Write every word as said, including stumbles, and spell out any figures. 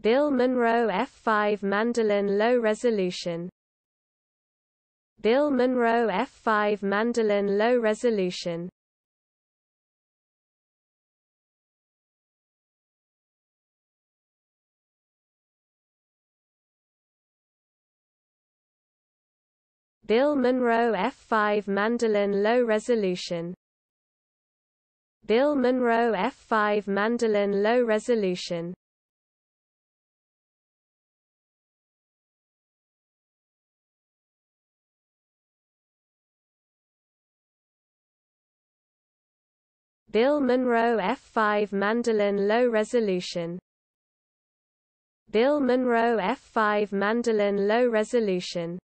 Bill Monroe F five mandolin low resolution. Bill Monroe F five mandolin low resolution. Bill Monroe F five mandolin low resolution. Bill Monroe F five mandolin low resolution. Bill Monroe F five mandolin low resolution. Bill Monroe F five mandolin low resolution.